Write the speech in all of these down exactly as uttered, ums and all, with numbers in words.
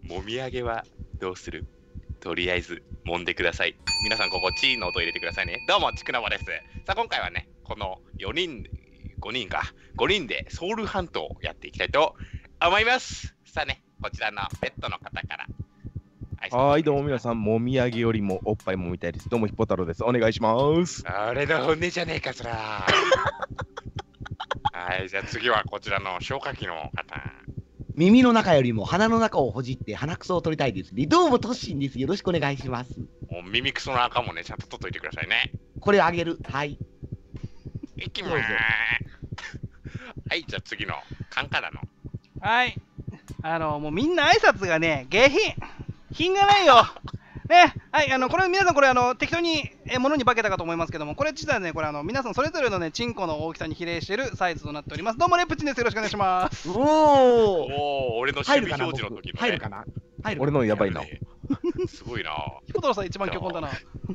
もみあげはどうする？とりあえず揉んでください。皆さんここチーの音入れてくださいね。どうもちくなばです。さあ今回はねこのよにんごにんかごにんでソウルハントをやっていきたいと思います。さあねこちらのペットの方からはい、どうも皆さん、もみあげよりもおっぱいもみたいです。どうもヒッポ太郎です。お願いします。 俺の本音じゃねえかそら。はい、じゃあ次はこちらの消化器の方。 耳の中よりも鼻の中をほじって鼻くそを取りたいですね。どうもトッシンです。よろしくお願いします。 もう耳くその赤もねちゃんと取っといてくださいね。 これをあげる。はい。 いきまーす。はい、じゃあ次のカンカラの。 はい。あの、もうみんな挨拶がね、下品。品がないよ。ね、はい、あの、これ皆さんこれあの適当にえ物に化けたかと思いますけども、これ実はね、これあの皆さんそれぞれのね、チンコの大きさに比例しているサイズとなっております。どうもレプチンです。よろしくお願いします。 おおお。 お、俺の守備表示の時の、ね、 入るかな。入る。 俺のやばいな。 すごいな。 ヒポトロさん一番強硬だな。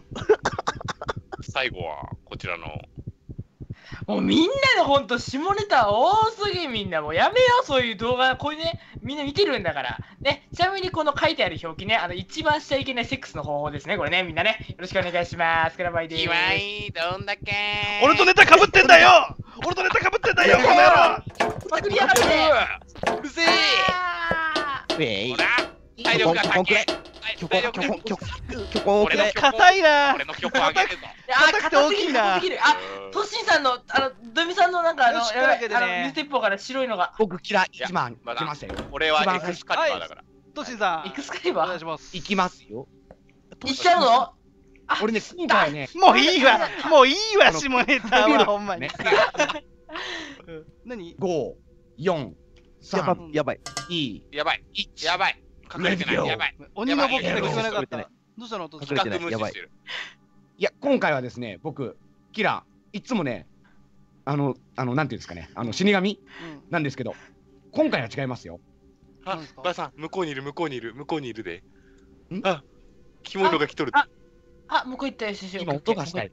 最後はこちらの。 もうみんなでほんと下ネタ多すぎ。みんなもうやめようそういう動画。これねみんな見てるんだからね。ちなみにこの書いてある表記ね、あの一番しちゃいけないセックスの方法ですね。これねみんなねよろしくお願いします。クラバイでーす。 岩井どんだけー。 俺とネタかぶってんだよ。俺とネタかぶってんだよこの野郎。 パクリやがって。 うるせえ。 ウェイ。 ほら体力が高い。 巨根、巨根、巨根、巨根をくれ。 硬いな。 俺の曲をあげるぞ。 あ、 硬くて大きいな。 硬すぎる。あ、トッシンさんのあのドミさんのなんかあのよしやばいというわけでねあの水鉄砲から白いのが。 僕嫌い。 いや一番まだ来ましたよ。 俺は一番エクスカリバーだから。 トシさん、 エクスカリバーお願いします。 行きますよ。 行っちゃうの？あ、 俺ね、今回ね、 もういいわ。もういいわ下ネタはほんまにね。 うん何？ 五、四、 やば三、 やばい。 二、 やばい。やばい。隠れてない。やばい。 鬼のボケで聞こえなかっ隠れてないた。どうしたのトシ隠れてない企画無視してる。 いや、今回はですね、僕、キラー、いつもね、あの、あの、なんていうんですかね、あの、死神うんなんですけど、今回は違いますよ。 あ何ですか、 ばあさん、向こうにいる、向こうにいる、向こうにいるで。 んあ、キモいのが来とる。 ああ、向こう行ったよ、師匠。 今、音がしたい。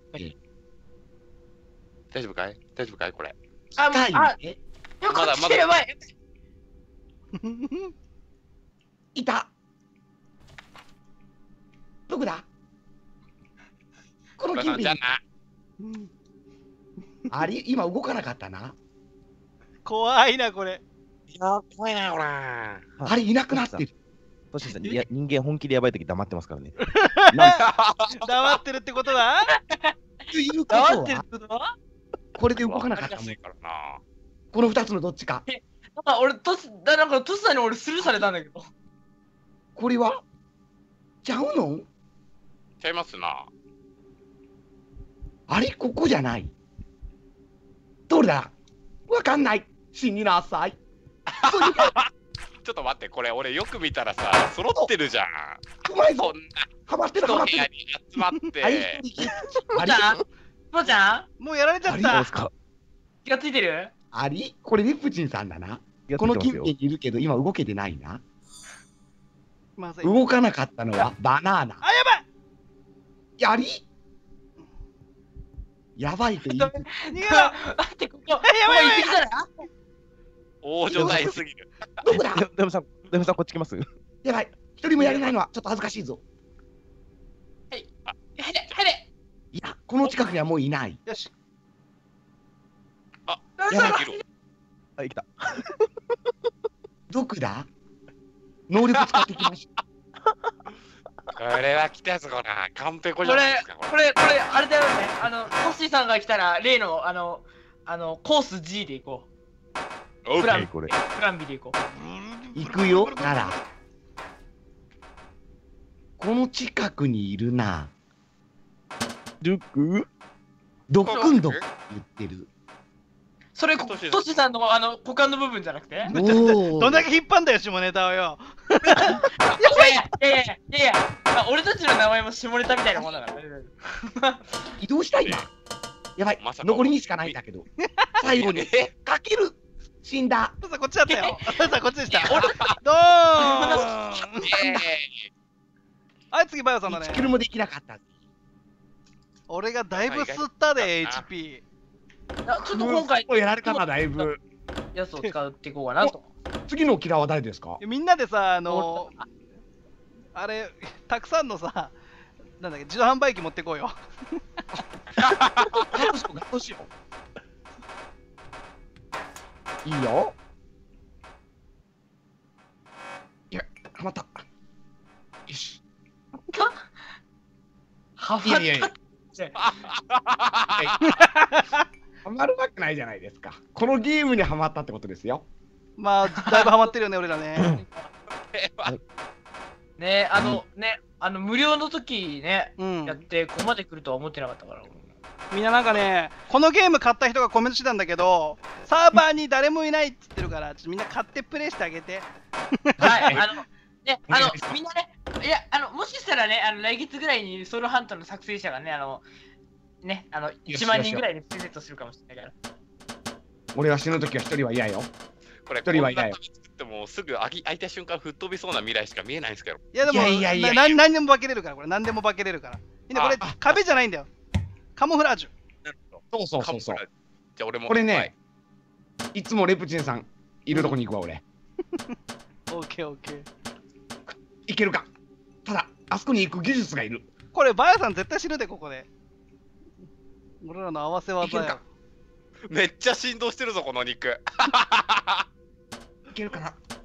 大丈夫かい？大丈夫かいこれ。 あ、もうしたいあ、 ね。 よまだまだこっちやばい。 いた。どこだこのばあさん、 キンピンじゃあ。な。 あれ、今動かなかったな。 怖いなこれ。 いや、怖いな、ほら。 あれ、いなくなってる。 トシさん、いや人間本気でやばいとき黙ってますからね。 黙ってるってことは？ ということ黙ってるはってことは？ これで動かなかったもんわりやすい。からな。 この二つのどっちか。 なんか俺トスだなんかトスさんに俺スルーされたんだけど。 これはちゃうのちゃいますな。 あれここじゃない。どれだわかんない。死になさい。 ちょっと待って、これ俺よく見たらさ、揃ってるじゃん。 うまいぞそん。 ハマってなるハマってる。 一部屋に集まって。 あれあれもちゃんもちゃんもうやられちゃっあれたどうです。か？ 気がついてる？ ありこれリプチンさんだな。 やってこのますよ近辺にいるけど今動けてないな。 まずい。 動かなかったのはバナナ。 あ、やばい。 やりやばいと言い逃逃げろ。 待って、ここ、ここえやばいやばい行ってきたら大所帯すぎる。 どこだでデムさん、デムさんこっち来ます？ やばい。一人もやれないのはちょっと恥ずかしいぞ。 入れ、入れ。 いや、この近くにはもういない。 よし。 やばいやばい。 あ、来た。 どこだ能力使ってきました。 これは来たぞ、これ。カンペコじこれゃないですか、、 これ、これ、あれだよね。あの、トッシーさんが来たら、例の、あの、あの、コース G で行こおうプランこれ。 う。プラン B で行こ行くよ、なら。この近くにいるな。 ルック？ ドックンドック言ってる。 う。それ、トトッシーッシーさんの、あの、股間の部分じゃなくて。いやいおお。 どんだけ引っ張んだよ下ネタをよ。 やいやいやいやいや、あ俺たちの名前も下ネタみたいなもんだから。 移動した今。やばいまさ。か残りにしかないんだけど。最後にえかける。死んだ。 トシさんこっちだったよ。トシさんこっちでした。 俺、 ドーン。 えはい次バイオさんだねいち。キルもできなかった。 俺がだいぶ吸ったで エイチピあちょっと今回、 もうやられたな、だいぶ。 やつを使っていこうかなと。 次のキラーは誰ですかー。みんなでさあのあれ、たくさんのさ、なんだっけ、自動販売機持ってこうよ。 どうしようどうしよう。いいよ。いや、はまった。よし。 はまった。 いやいやいや。はまるわけないじゃないですか。このゲームにはまったってことですよ。 まあ、だいぶハマってるよね、俺らね。 ねあの、ね、あの、無料の時ね、 うんや。って、ここまで来るとは思ってなかったから。 みんななんかね、このゲーム買った人がコメントしてたんだけど、サーバーに誰もいないって言ってるから、ちょっとみんな買ってプレイしてあげて。 はい、あの、ね、あの、みんなね、いや、あの、もしかしたらね、あの、来月ぐらいにソウルハントの作成者がね、あの、ね、あの、いちまんにんぐらいでプレゼントするかもしれないから。 俺は死ぬときは一人は嫌よ。 これ、 一人はいないよこんな作ってもすぐ開き開いた瞬間吹っ飛びそうな未来しか見えないんですけど。 いやでも、 いやいやいやいやな何でも化けれるから、これ何でも化けれるから。みんなこれああ壁じゃないんだよ。カモフラージュ。 なるほどそうそうそうそう。 じゃあ俺も。 これね、 はいいつもレプチンさんいるとこに行くわ、俺。 オッケーオッケー。 いけるか。ただ、あそこに行く技術がいる。 これ、バヤさん絶対死ぬで、ここで。俺らの合わせいけ技やるか。。 めっちゃ振動してるぞ、この肉。 いけるかな。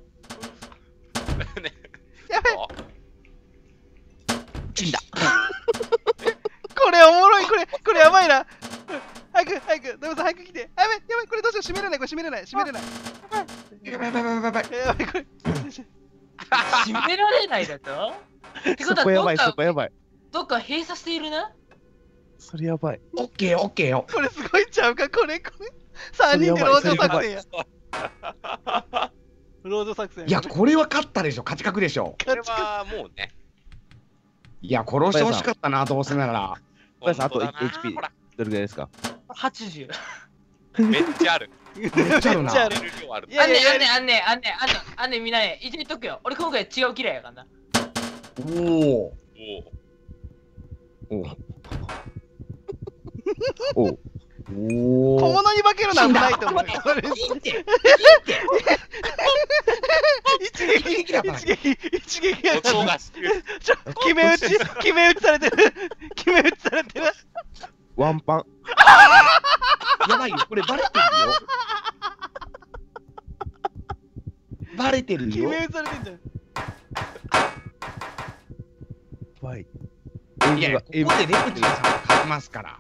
ねやべ死んだ。 これおもろい、これ、これやばいな。早く、早く、ダメさん、早く来て。やべ、やばい、これどうしよう、閉めれない、これ閉めれない、閉めれない。 やばいやばいやばいやばい。 やばい、これ。 閉められないだとってことそこやばい、 はどっか、 そこやばい。 どっか閉鎖しているなそれやばい。 オッケーよ、オッケーよ。 これすごいんちゃうか、これ、これ。さんにんでロード作戦や。ロード作戦。 いや、これは勝ったでしょ、勝ち確でしょ。 これはもうね。 いや、殺してほしかったな、どうせなら。 小林さんあと本当だなエイチピーほらどれぐらいですか？ はちじゅう。 めっちゃある。 めっちゃあるなめっちゃある入れる量あるい。やあんねいやいやんあんねんあんねんあんねんあんねんみんなね、一応言っとくよ。俺今回違う嫌いやからな。 おお。 おお。 おお。おお。 小物に化けるのは危ないと思うよ。 いいって。 一撃、 一撃だから一撃、一撃や音がしてる。 ちょ決め打ち、決め打ちされてる。決め打ちされてる。 ワンパン。 やばいよ、これバレてるよ。バレてるよ。 決め打ちされてんじゃん。 はい。 いやいや、ここでレプチンさんが勝ちますから。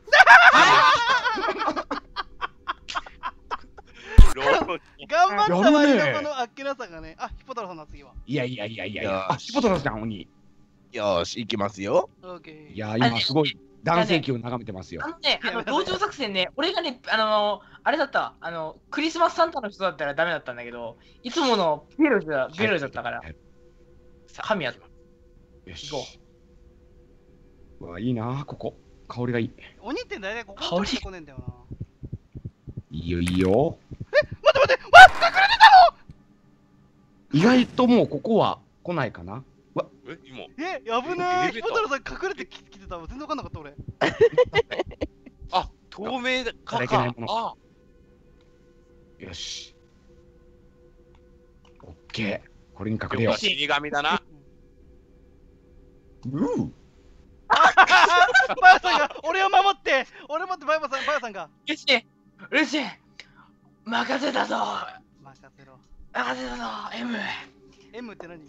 ロード頑張った割やるねのこのあっけなさがね。あ、ヒポ太郎さんの次は。 いやいやいやいやいよや。 ーしあ、ヒポトロさん、鬼。 よーし、いきますよ。 オッケー。 いや、今すごい男性器を眺めてますよあ。のね、あの同情作戦ね、俺がね、あのあれだったわあの、クリスマスサンタの人だったらダメだったんだけど、いつものベロジだベロジだったから、神やった。 よし行こ。 うわ、いいな、ここ。香りがいい。 鬼って大体ここ香りに来ねえんだよな。 いいよ、いいよ。 待って待って、わっ隠れて意外ともうここは来ないかな。 え、今。 え、やぶねえ。 エレベーターヒポ太郎さん隠れてき来てたわ。全然わかんなかった俺。 あ、透明だかいただけないものあ、 よし。オッケー。これに隠れよよ死神だな。 う。うう。 バヤさんが俺を守って俺を守ってバヤさんバヤさんがルシルシ任せたぞ任せろ。 任せたぞ M M って何？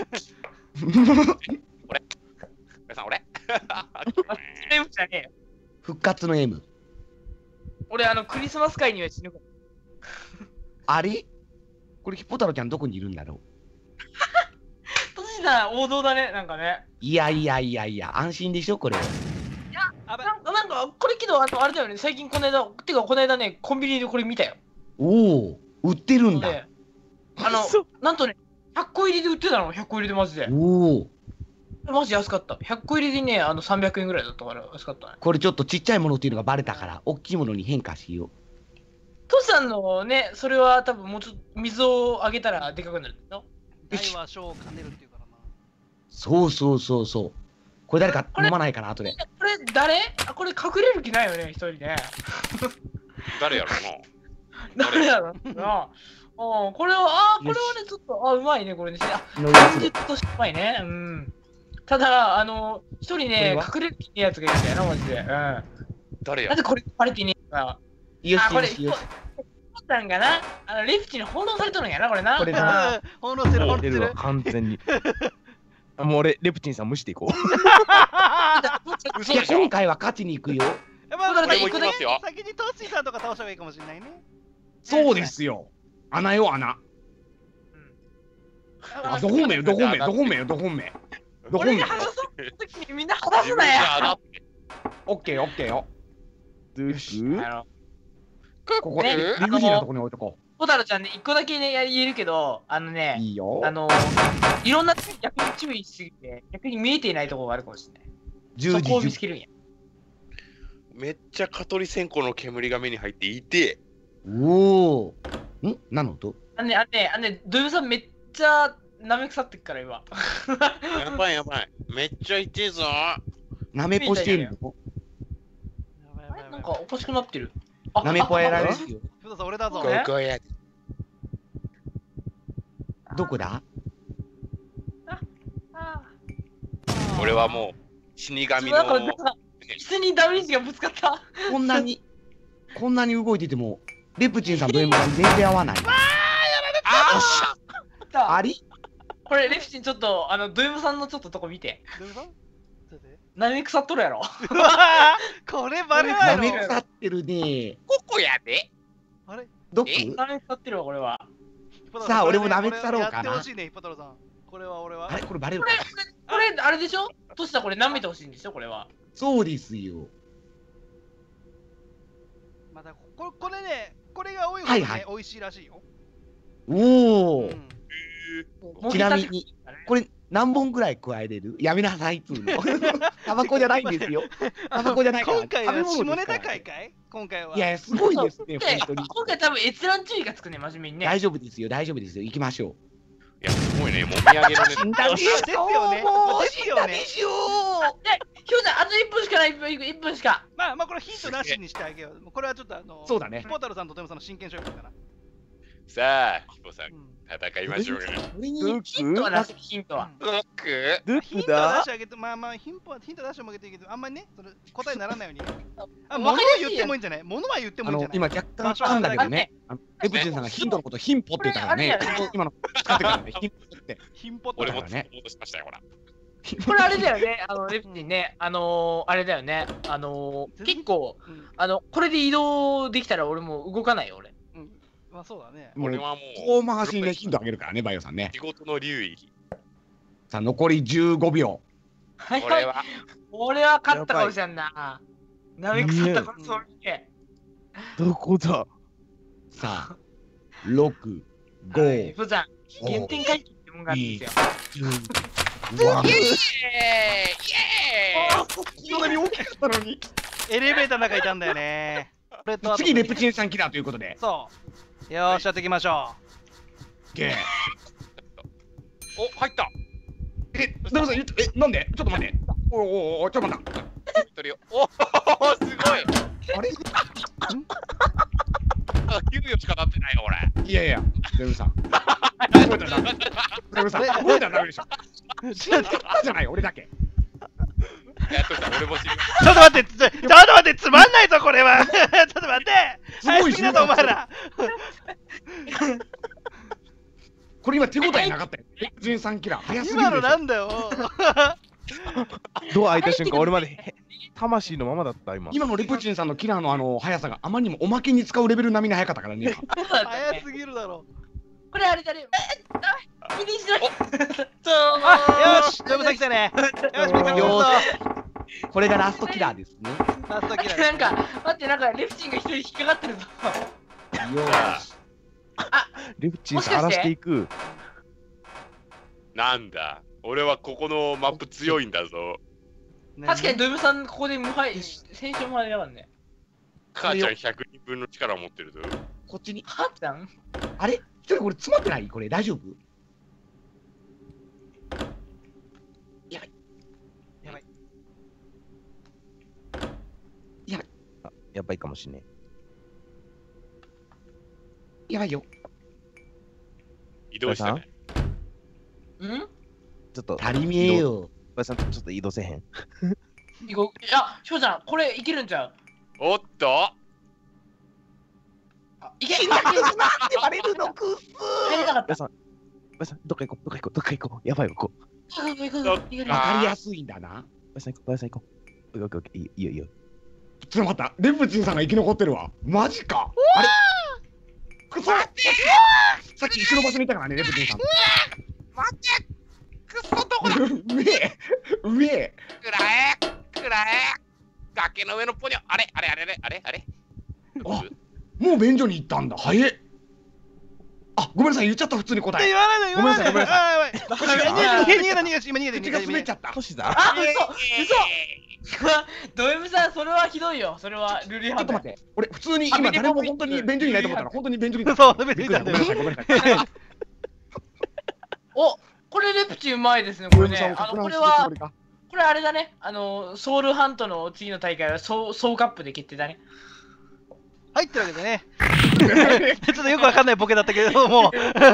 皆さん、俺。 M じゃねえよ復活の M。 俺あのクリスマス会には死ぬからあれこれヒポ太郎ちゃんどこにいるんだろう。 閉じた王道だねなんかねいやいやいやいや、安心でしょ、これ。 あべなんかなんかこれけどあのあれだよね最近この間てかこの間ねコンビニでこれ見たよおお、売ってるんだ。 であのなんとねひゃっこ入りで売ってたのひゃっこ入りでマジでおお、 マジ安かったひゃっこ入りでねあのさんびゃくえんぐらいだったから安かったねこれちょっとちっちゃいものっていうのがバレたから、大きいものに変化しよう。 トシさんのねそれは多分もうちょっと水をあげたらでかくなるの大は小を兼ねるっていうからな。 そうそうそうそう。これ誰か飲まないかな、後で。 これ誰あこれ隠れる気ないよね一人ね誰やろうな。 誰やろなあこれはあこれはねちょっとあうまいねこれねあ乗りやすいちょっとうまいねうんただ、あの、一人これね、 は隠れてねえやつがいるんだよな、マジで。うん。 誰やなんでこれバレてねえか。 よあ、これ、 しよしよし。 さんがな、あの、レフチに翻弄されとるんやな、これな。 これなうん翻弄してる、翻弄してる出るわ。完全に。あもう俺レプチンさん無視していこう。 いや、 嘘でしょ今回は勝ちに行くよ。 やっぱだから俺も行きますよ。 先にトッシーさんとか倒した方がいいかもしれないね。 そうですよ。穴よ、穴。あ、どこめよ、どこめ、どこめよ、どこめ。どこめ俺に。話そう時にみんな話すな自分じゃよ。 なオッケー、オッケーよ。 ドゥクあの、 ここ、 ね理不尽なとこに置いとこポタロちゃんね、一個だけね、や言えるけど、あのう。 ね、 いいよ。 あの、いろんなとこに逆に注意しすぎて、逆に見えていないところがあるかもしれない。 10 そこを時10 見つけるんや。 めっちゃ蚊取り線香の煙が目に入っていて、 おお。ん何の音あのね、あのね、あのね、土曜さんめっちゃ舐め腐ってっから今。 やばいやばい。めっちゃ痛いぞ。 なめぽしてるのやばいやあれなんばいやばいかおかしくなってる。あなめぽやられあるよ。 ふださん、俺だぞこ。 えこや。 どこだあ俺はもう死神なんか、 のなんか、椅子にダメージがぶつかった。 こんなに、こんなに動いてても、レプチンさんとエムが全然合わない。 ああありこれ、レフチンちょっと、あの、ド M さんのちょっととこ見て。 どういうことちょっと待って舐め腐っとるやろ。 うわーこれバレないのなめ腐ってるね。 ここやで。 あれどこえ舐め腐ってるわ、これは。 ヒポ太郎これねさあ俺も舐め腐ろうかなこれやってほしいね、ヒポ太郎さん。これは俺はあ。れこれバレるこれかな、 これ、あれでしょトシさん、これ舐めてほしいんでしょこれは。 そうですよ。 またこれこれね、これが多い方がはいはいね、美味しいらしいよ。 おお、 うんもちなみにぎたてこれ何本ぐらい加えれるやめなさいっつうの。タバコじゃないんですよ。タバコじゃないから。 今回は食べ物下ネですからタ会かい今回は。 いやいや、すごいですね、 で本当に。 今回多分閲覧注意がつくね、真面目にね。 大丈夫ですよ、大丈夫ですよ。行きましょいや、すごいね。もみあげのね。 う。死んだでしょですよねもうですよね死んだでしょで、ひょうちゃん、あといっぷんしかない、いっぷん、いっぷんしか。 まあまあこれヒントなしにしてあげよう。これはちょっとあの、 そうだねヒポ太郎さんとトムさんの真剣勝負だから。 さあ、ヒポさん、 うん戦いましょうよ。 俺にドゥヒントはク出せ、ヒントは。 コックドゥヒント出クだしてあげて、まあまあヒントはヒント出してもあげていいけど、あんまりね、それ答えにならないようにね。あ、 わ物をかりやすいやん言ってもいいんじゃない物は言ってもあのいいんじゃない今若干噛んだけどね、あのレプチンさんがヒントのことヒンポって言ったからねこれあれだよね、 今の使ってからね、ヒンポって。 ヒンポって俺もだからね突っ込もうとしましたよ、ほら。 これあれだよね、あの、レプティンね、あのー、あれだよね、あのー、結構、 うん、 あの、これで移動できたら俺もう動かないよ、俺。 うん。まあそうだね。 もう俺はも遠う、 回しにね、ヒントあげるからね、バイオさんね。 仕事の流域。 さあ、残りじゅうごびょはいこれは、 俺は勝ったかもしれんな。なめくさったことそう見て。 どこだう。さあ、ろく、ご、 はいふーちゃん、原点回帰ってもんがあるんですよ。 うわイエーイイエこんなに大きかったのに。 エレベーターの中いたんだよね。これとあと次、レプチンさんキラーということで。 そう。よーし、やっていきましょゲーーイお、入ったえ、ダメさん、言ってえ、なんでちょっと待って。おいおいおい、ちょっと待った。 一人おおすごいあれあきゅうびょうしかなってないよ、これ。 いやいや、デブさん。覚えたらダメ。デブさん、覚えたらダメでしょ。 う。ちょっとじゃない、俺だけ。 やっとした、俺も知る。 ちょっと待って、ちょちょっと待って、つまんないぞ、これは。ちょっと待って。 すごい早すぎだぞ、お前ら。 これ今手応えなかったよ。レプチンさんキラー、早すぎる今のでしょ。 なんだよ。 ドア開いた瞬間俺までへ魂のままだった今。 今のレプチンさんのキラーのあの速さがあまりにもおまけに使うレベル並みに速かったからね。 そうだったね早すぎるだろ。 これあれだね。えあフィニッシュだ。 あ、よし、ドブさん来たね。よし、ピカピカよ来ーこれがラストキラーですね。 た。ラストキラー。 なんか、待って、なんか、レフチンが一人引っかかってるぞ。 よーし。 レプチンさん荒らしていく。 なんだ、俺はここのマップ強いんだぞ。 確かに、ド M さん、ここで無敗、先週無敗だからね。 母ちゃんひゃくにんぶんの力を持ってるぞ。 こっちに。 はっちゃんあれちょっとこれ詰まってないこれ大丈夫やばい。 あやばいかもしんねやばいよ。 移動したね。 んちょっと足りねえよ。 ばさん、ちょっと移動せえへん。 いこういや、翔ちゃん、これいけるんちゃう？ おっといけ死んだくすなって言われるのくっす入れなかった。 ばさん、ばさん、どっか行こう、どっか行こう、どっか行こう。やばいよ、こう。 行く行く行く行くわかりやすいんだな。 ばさん行こう、ばさん行こう。オッケーオッケー、いいよいいよいいよ。 ちょっと待った、レプチンさんが生き残ってるわ。マジか。あれくそさっき一緒の場所にいたからね、レプチンさん。 待ってくそどこだ上へ上へくらえくらえ崖の上のポニョあれあれあれあれあれあれあもう便所に行ったんだ。早え。あ、ごめんなさい、言っちゃった、普通に答え。 言わないで言わないで。 ごめんなさいあーやばい逃げ逃げ逃げた逃げた今逃げて口が滑っちゃった。 トシさん。 あ、嘘嘘ド M さん、それはひどいよ。それはルール違反だよ。 ちょっと待って、俺普通に今誰も本当に便所にいないと思ったら本当に便所にいた。 そう便所びっくりした。 にいたんだよごめんなさい、ごめんなさい。 お、これレプチうまいですね、これね。あの、これは、これあれだね。あの、ソウルハントの次の大会はソウソウカップで決定だね。 はいってわけでねちょっとよくわかんないボケだったけども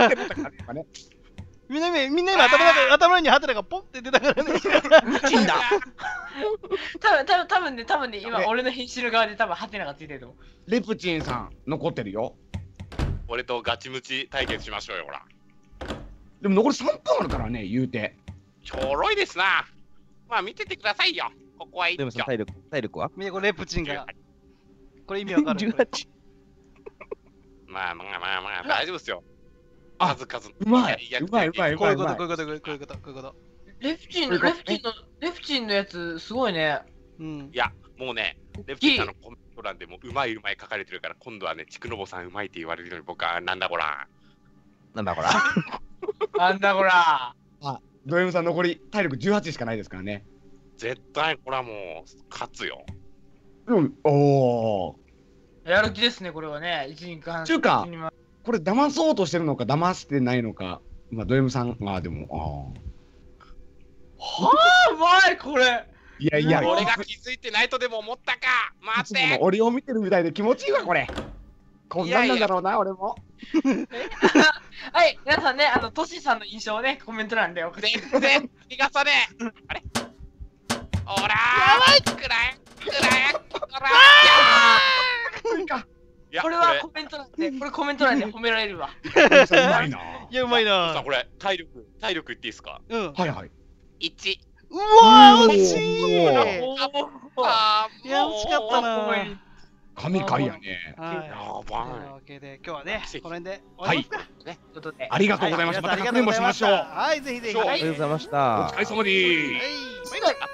みんな今みんな今頭の中頭の上にハテナがポンって出たからね死んだ。 多分多分多分ね、多分ね、今俺の編集の側で多分ハテナがついてると思う。 レプチンさん残ってるよ。 俺とガチムチ対決しましょうよほらでも残りさんぷんあるからね、言うて。 ちょろいですなまあ見ててくださいよここは一でもさ、 挙体力、体力はみんなこれレプチンがこれ意味わかるじゅうはち。 まあまあまあまあ大丈夫ですよあ数々 うまいやうまいうまい。 こういうことこういうことこういうことこういうことレプチンの、レプチンの、レプチンのやつ、すごいね。 うんいやもうねレプチンさんのコメント欄でもうまいうまい書かれてるから今度はねちくのぼさんうまいって言われるのに僕はなんだこらなんだこら。 なんだこら。 ド M さん残り体力じゅうはちしかないですからね。 絶対これはもう勝つようん、おお。 やる気ですね、これはね。一時間。 中華これ騙そうとしてるのか騙してないのか。まあド M さんがでもはあ、うまい、これ。 ああ。いやいや、 俺が気づいてないとでも思ったかい待っつものて俺を見てるみたいで気持ちいいわこれ。こんなんなんだろうな俺も。 はい、皆さんね、あの、トシさんの印象をね、コメント欄で送って。 全然逃がさねえあれおらーくらえくらえおらーいやこれはコメント欄で、これコメント欄で褒められるわ。 ド M さんうまいな。 いやうまいなさあこれ体力体力言っていいですかうんはいはい。 いちうわー惜しいおあーいや惜しかったなおい神回やね。 はいやというばわけで今日はね奇跡この辺で終わりますかということで、 ありがとうございました。また確認もしましょう。 はいぜひぜひはいありがとうございましおた。 疲れ様でーす。 はいバイバイ。